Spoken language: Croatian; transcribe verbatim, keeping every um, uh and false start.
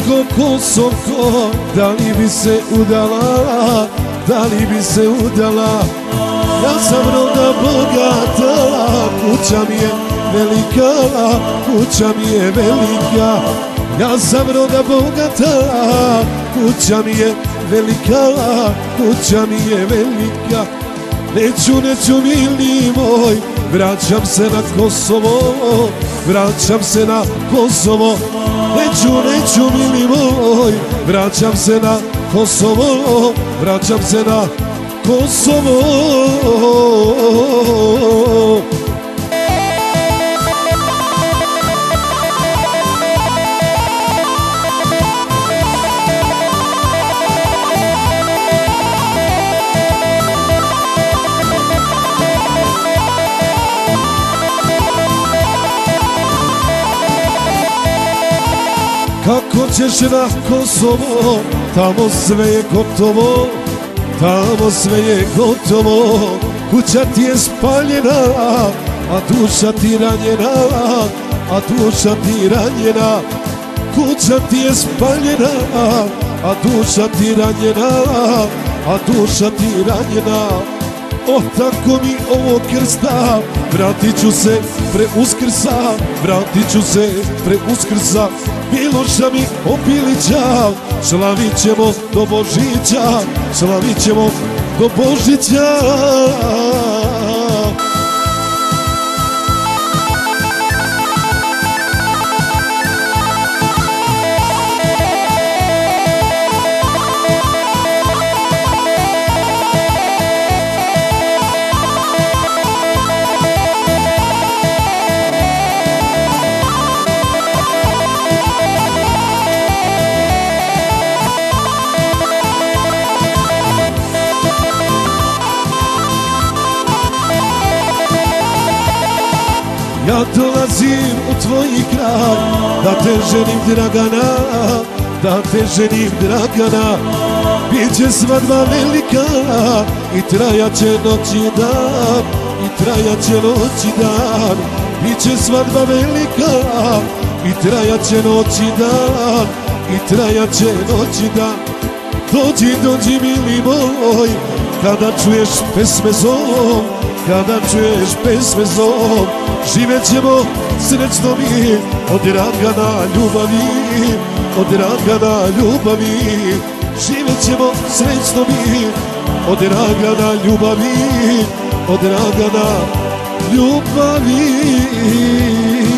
Kosovko, Kosovko, da li bi se udala, da li bi se udala? Ja sam roda bogata, kuća mi je velika, kuća mi je velika. Ja sam roda bogata, kuća mi je velika, kuća mi je velika. Neću, neću mili moj, vraćam se na Kosovo, vraćam se na Kosovo. Neću, neću mili moj, vraćam se na Kosovo, vraćam se na Kosovo. Kako ćeš na Kosovo, tamo sve je gotovo, tamo sve je gotovo. Kuća ti je spaljena, a duša ti ranjena, a duša ti ranjena. Kuća ti je spaljena, a duša ti ranjena, a duša ti ranjena. O, tako mi ovo krsta, vratit ću se pre Uskrsa, vratit ću se pre Uskrsa. Miloša mi Opilića, slavit ćemo do Božića, slavit ćemo do Božića. Ja dolazim u tvoj kraj, da te ženim Dragana, da te ženim Dragana. Biće svadba velika i trajat će noć i dan, i trajat će noć i dan. Biće svadba velika i trajat će noć i dan, i trajat će noć i dan. Dođi, dođi mili moj, kada čuješ pesme zov, kada čuješ pesme zov. Živet ćemo srećno mi, od Dragana ljubavi, od Dragana ljubavi. Živet ćemo srećno mi, od Dragana ljubavi, od Dragana ljubavi.